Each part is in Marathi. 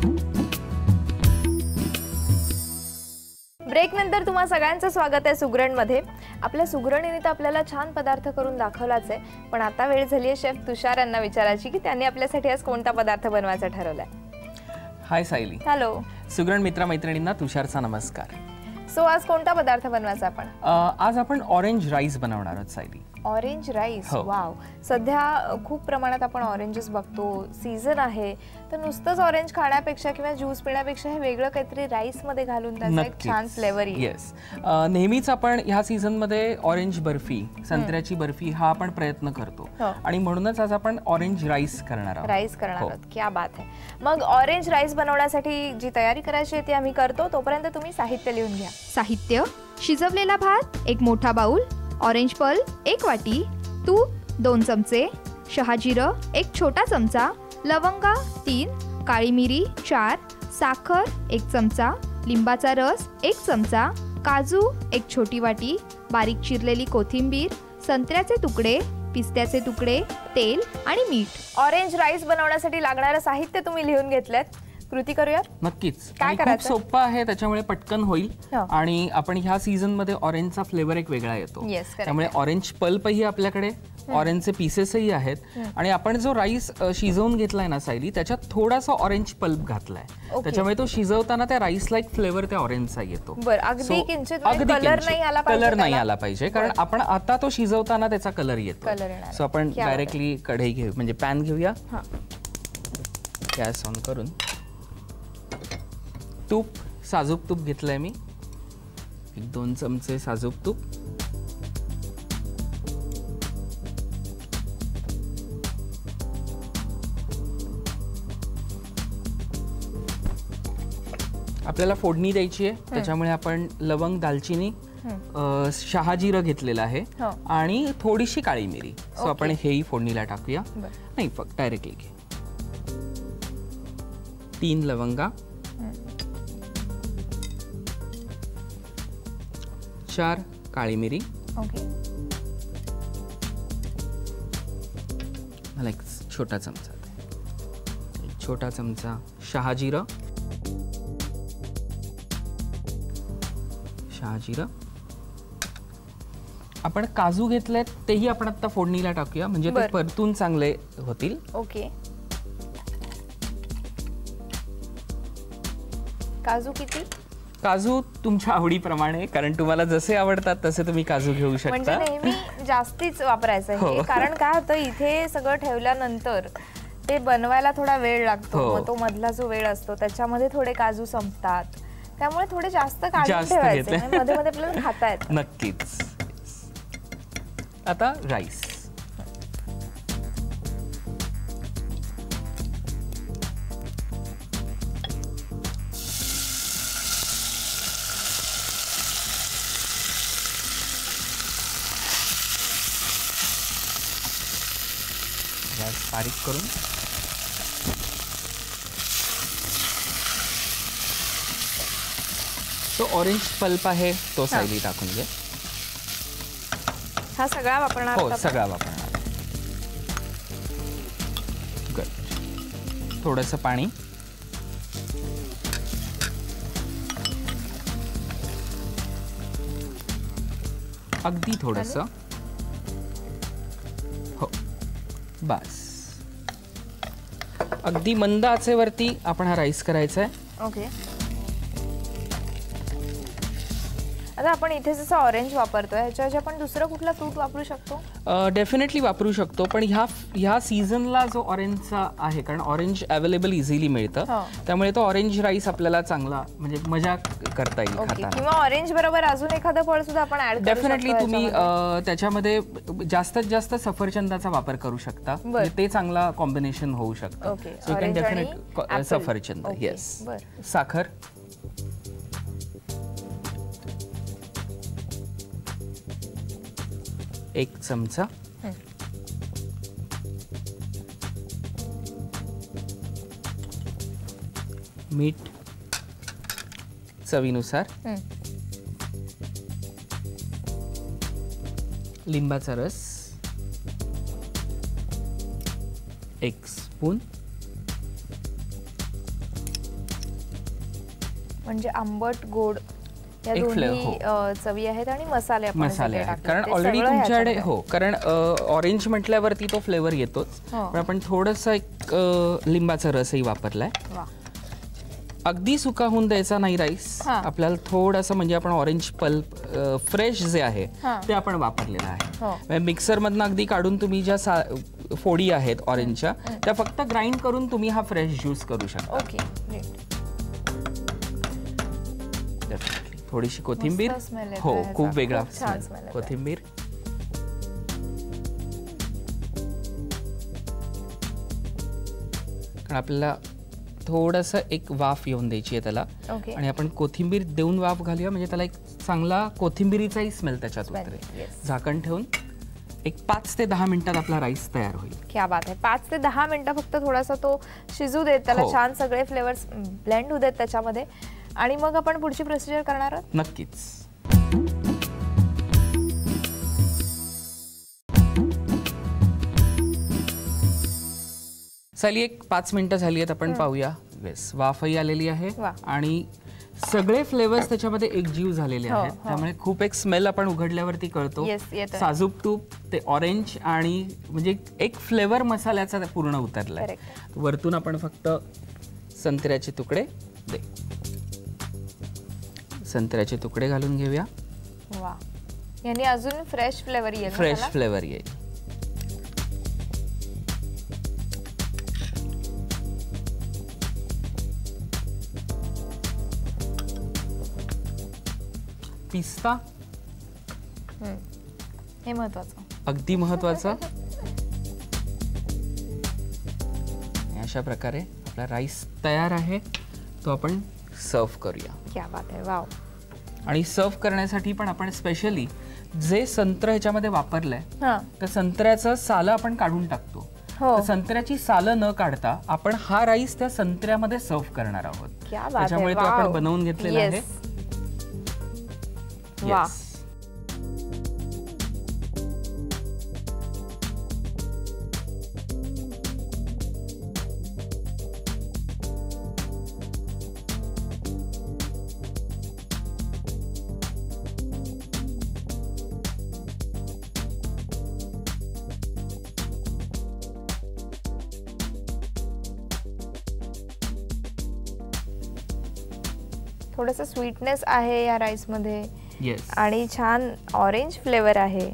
ब्रेक नंतर तुम्हा सगळ्यांचं स्वागत आहे सुगरणमध्ये। आपल्या सुगरणीने तर आपल्याला छान पदार्थ करून दाखवलाच आहे, पण आता वेळ झाली आहे शेफ तुषार यांना विचारायची की त्यांनी आपल्यासाठी आज कोणता पदार्थ बनवायचा ठरवलाय। हाय सायली। हॅलो सुगरण मित्र मैत्रिणींना तुषारचा नमस्कार। सो आज कोणता पदार्थ बनवायचा आपण? आज आपण ऑरेंज राईस बनवणार आहोत सायली। Orange rice, wow. सध्या खूप प्रमाणात आपण ऑरेंजेस बघतो, सीझन आहे, तर नुसतंच ऑरेंज खाण्यापेक्षा किंवा ज्यूस पिण्यापेक्षा हे वेगळं काहीतरी राईस मध्ये घालून त्याचा एक छान फ्लेवर येईल। येस, नेहमीच आपण ह्या सीझन मध्ये ऑरेंज बर्फी, संत्र्याची बर्फी हा आपण प्रयत्न करतो आणि म्हणूनच आज आपण ऑरेंज राईस करणार आहोत। राईस करणार आहोत, क्या बात आहे। मग ऑरेंज राईस बनवण्यासाठी जी तयारी करायची आहे ती आम्ही करतो, तोपर्यंत तुम्ही साहित्य लिहून घ्या। साहित्य: शिजवलेला भात 1 मोठा बाउल, ऑरेंज पल्प 1 वाटी, तूप 2 चमचे, शहाजिरं 1 छोटा चमचा, लवंगा 3, काळी मिरी 4, साखर 1 चमचा, लिंबाचा रस 1 चमचा, काजू 1 छोटी वाटी, बारीक चिरलेली कोथिंबीर, संत्र्याचे तुकडे, पिस्त्याचे तुकडे, तेल आणि मीठ। ऑरेंज राईस बनवण्यासाठी लागणारे साहित्य तुम्ही लिहून घेतलेत, कृती करूया? नक्कीच। काय करायचं? खूप सोपं आहे, त्याच्यामुळे पटकन होईल आणि आपण ह्या सीझन मध्ये ऑरेंजचा फ्लेवर एक वेगळा येतो, त्यामुळे ऑरेंज पल्प ही आपल्याकडे, ऑरेंजचे पीसेसही आहेत आणि आपण जो राईस शिजवून घेतलाय ना सायली, त्याच्यात थोडासा ऑरेंज पल्प घातलाय, त्याच्यामुळे तो शिजवताना त्या राईसला एक फ्लेवर त्या ऑरेंजचा येतो। अगदी किंचित कलर नाही आला पाहिजे, कारण आपण आता तो शिजवताना त्याचा कलर येतो। सो आपण डायरेक्टली कढई घेऊ, म्हणजे पॅन घेऊया, गॅस ऑन करून तूप, साजूक तूप घेतलंय मी, 1-2 चमचे साजूक तूप, आपल्याला फोडणी द्यायची आहे, त्याच्यामुळे आपण लवंग, दालचिनी, शहाजिरं घेतलेलं आहे आणि थोडीशी काळी मिरी। सो आपण हेही फोडणीला टाकूया, नाही फक्त डायरेक्टली घे। 3 लवंगा, 4 काळी मिरी, मला 1 छोटा चमचा, 1 छोटा चमचा शहाजिरं, आपण काजू घेतलेत तेही आपण आता फोडणीला टाकूया, म्हणजे ते परतून चांगले होतील। ओके, काजू किती? काजू तुमच्या आवडीप्रमाणे, कारण तुम्हाला जसे आवडतात तसे तुम्ही काजू घेऊ शकता। म्हणजे नेहमी जास्तीच वापरायचं आहे, कारण काय होतं इथे सगळं ठेवल्यानंतर ते बनवायला थोडा वेळ लागतो, मग तो मधला जो वेळ असतो त्याच्यामध्ये थोडे काजू संपतात, त्यामुळे थोडे जास्त काढून ठेवायचे, मध्ये मध्ये आपल्याला खाता येतं। नक्कीच। आता राईस, गॅस बारीक करून तो ऑरेंज पल्प आहे तो सायली टाकून घे। हा सगळा वापरणार? हो, सगळा वापरणार। गुड, थोडंसं पाणी, अगदी थोडंसं, हो बस। अगदी मंद आचेवरती आपण हा राईस करायचा आहे। ओके, आता आपण इथे जसं ऑरेंज वापरतोय ह्याच्याऐवजी आपण दुसरं कुठला फ्रूट वापरू शकतो? डेफिनेटली वापरू शकतो, पण ह्या सीझनला जो ऑरेंजचा आहे, कारण ऑरेंज अवेलेबल इझिली मिळतं, त्यामुळे तो ऑरेंज राईस आपल्याला चांगला म्हणजे मजा करता येईल खाताना। किंवा ऑरेंज बरोबर अजून एखादं फळ सुद्धा आपण ऍड करू शकतो। डेफिनेटली तुम्ही त्याच्यामध्ये जास्तीत जास्त सफरचंदाचा वापर करू शकता, ते चांगला कॉम्बिनेशन होऊ शकतं। सो यू कॅन डेफिनेट सफरचंद, येस। साखर, एक चमचा, मीठ चवीनुसार, लिंबाचा रस 1 स्पून, म्हणजे आंबट गोड या दोन्ही चवी आहेत आणि मसाले आहेत कारण ऑलरेडी तुमच्याकडे कारण ऑरेंज म्हटल्यावरती तो फ्लेवर येतोच, पण आपण थोडंसं एक लिंबाचा रसही वापरलाय. अगदी सुका होऊन द्यायचा नाही राईस, आपल्याला थोडंसं म्हणजे आपण ऑरेंज पल्प फ्रेश जे आहे ते आपण वापरलेलं आहे. मिक्सर मधनं अगदी काढून तुम्ही ज्या फोडी आहेत ऑरेंजच्या त्या फक्त ग्राइंड करून तुम्ही हा फ्रेश ज्यूस करू शकता. थोडीशी कोथिंबीर, खूप वेगळा कोथिंबीर, कारण आपल्याला थोडंसं एक वाफ येऊन द्यायची आहे त्याला, आणि आपण कोथिंबीर देऊन वाफ घालूया म्हणजे त्याला एक चांगला कोथिंबीरीचाही स्मेल त्याच्यात उतरेल. झाकण ठेवून एक 5 ते 10 मिनिटात आपला राईस तयार होईल. क्या बात आहे. 5 ते 10 मिनिटं फक्त थोडासा तो शिजू देत, त्याला छान सगळे फ्लेवर्स ब्लेंड होऊ देत त्याच्यामध्ये, आणि मग आपण पुढची प्रोसिजर करणार आहोत. नक्कीच. झाली एक 5 मिनिटं झाली आहेत, आपण पाहूया. वाफही आलेली आहे आणि सगळे फ्लेवर्स त्याच्यामध्ये एकजीव झालेले आहेत, त्यामुळे खूप एक स्मेल आपण उघडल्यावरती कळतो. साजूक तूप, ते ऑरेंज आणि म्हणजे एक फ्लेवर मसाल्याचा पूर्ण उतरलाय. वरतून आपण फक्त संत्र्याचे तुकडे घालून घेऊया. वा, यानी अजून फ्रेश फ्लेवर येईल. पिस्ता हे महत्वाचं, अगदी महत्वाचं. अशा प्रकारे आपला राईस तयार आहे, तो आपण सर्व करूया. क्या बात आहे. वाव. आणि सर्व करण्यासाठी पण आपण स्पेशली जे संत्र ह्याच्यामध्ये वापरलंय त्या संत्र्याचं सालं आपण काढून टाकतो. संत्र्याची सालं न काढता आपण हा राईस त्या संत्र्यामध्ये सर्व करणार आहोत, त्याच्यामुळे तो आपण बनवून घेतलेला आहे. थोडंसं स्वीटनेस आहे या राईस मध्ये, आणि छान ऑरेंज फ्लेवर आहे.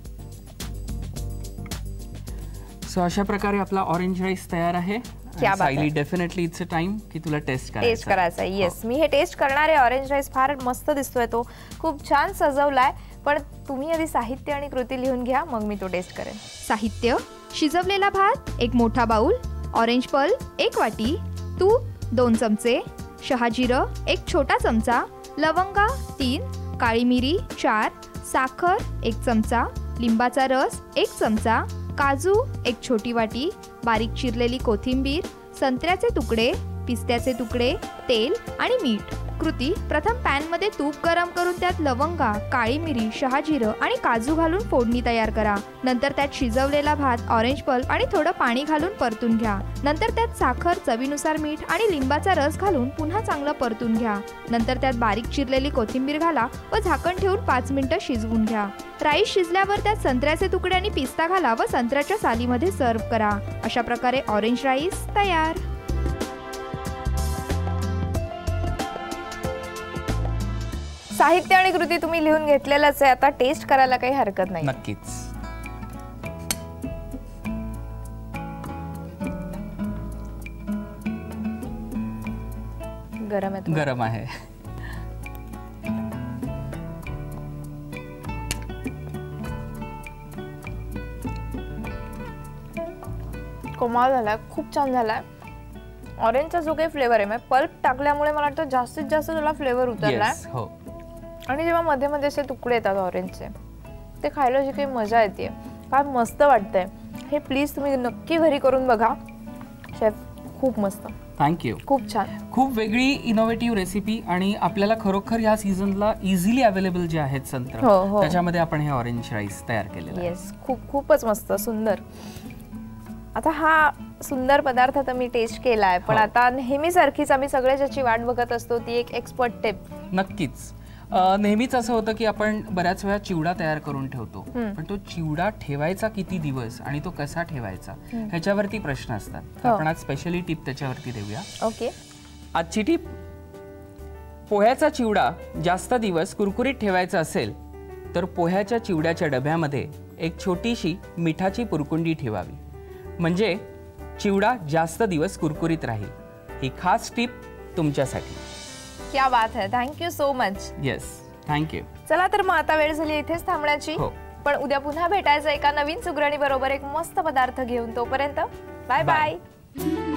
सो अशा प्रकारे आपला ऑरेंज राईस तयार आहे. Sayali, definitely it's a time की तुला टेस्ट करायचा आहे. येस, मी हे टेस्ट करणार आहे. ऑरेंज राईस फार मस्त दिसतोय, तो खूप छान सजवलाय. पण तुम्ही आधी साहित्य आणि कृती लिहून घ्या, मग मी तो टेस्ट करेन. साहित्य: शिजवलेला भात 1 मोठा बाउल, ऑरेंज पल्प 1 वाटी, तूप 2 चमचे, शहाजिरं 1 छोटा चमचा, लवंगा 3, काळी मिरी 4, साखर 1 चमचा, लिंबाचा रस 1 चमचा, काजू 1 छोटी वाटी, बारीक चिरलेली कोथिंबीर, संत्र्याचे तुकडे, पिस्त्याचे तुकडे, तेल आणि मीठ. कृती: प्रथम पॅनमध्ये तूप गरम करून त्यात लवंगा, काळी मिरी, शहाजिरं आणि काजू घालून फोडणी तयार करा. नंतर त्यात शिजवलेला भात, ऑरेंज पल्प आणि थोडं पाणी घालून परतून घ्या. नंतर त्यात साखर, चवीनुसार मीठ आणि लिंबाचा रस घालून पुन्हा चांगलं परतून घ्या. नंतर त्यात बारीक चिरलेली कोथिंबीर घाला व झाकण ठेवून 5 मिनिटं शिजवून घ्या. राईस शिजल्यावर त्यात संत्र्याचे तुकडे आणि पिस्ता घाला व संत्र्याच्या सालीमध्ये सर्व्ह करा. अशा प्रकारे ऑरेंज राईस तयार. साहित्य आणि कृती तुम्ही लिहून घेतलेलंच आहे, आता टेस्ट करायला काही हरकत नाही. नक्कीच. गरम आहे. कमाल झालाय, खूप छान झालाय. ऑरेंजचा जो काही फ्लेवर आहे, पल्प टाकल्यामुळे मला वाटतं जास्तीत जास्त त्याला फ्लेवर उतरलाय. आणि जेव्हा मध्ये मध्ये असे तुकडे येतात ऑरेंजचे, ते खायला जी काही मजा येते, फार मस्त वाटतंय. हे प्लीज तुम्ही नक्की घरी करून बघा. शेफ, खूप मस्त. थँक्यू. खूप छान, खूप वेगळी इनोव्हेटिव्ह रेसिपी, आणि आपल्याला खरोखर या सीझनला इझिली अवेलेबल जे आहेत संत्र, त्याच्यामध्ये आपण हे ऑरेंज राईस तयार केलेलं आहे. येस, खूपच मस्त, सुंदर. आता हा सुंदर पदार्थ तर मी टेस्ट केलाय, पण आता नेहमीसारखीच आम्ही सगळे ज्याची वाट बघत असतो ती एक एक्सपर्ट टिप. नक्कीच. नेहमीच असं होतं की आपण बऱ्याच वेळा चिवडा तयार करून ठेवतो, पण तो चिवडा ठेवायचा किती दिवस आणि तो कसा ठेवायचा ह्याच्यावरती प्रश्न असतात. तर आपण आज स्पेशली टिप त्याच्यावरती देऊया. ओके. आजची टिप, पोह्याचा चिवडा जास्त दिवस कुरकुरीत ठेवायचा असेल तर पोह्याच्या चिवड्याच्या डब्यामध्ये एक छोटीशी मिठाची पुरकुंडी ठेवावी, म्हणजे चिवडा जास्त दिवस कुरकुरीत राहील. ही खास टिप तुमच्यासाठी. क्या बात है, thank you so much. Yes, thank you. चला तर मग आता वेळ झाली इथेच थांबण्याची. पण उद्या पुन्हा भेटायचं एका नवीन सुगरणी बरोबर एक मस्त पदार्थ घेऊन. तोपर्यंत बाय बाय.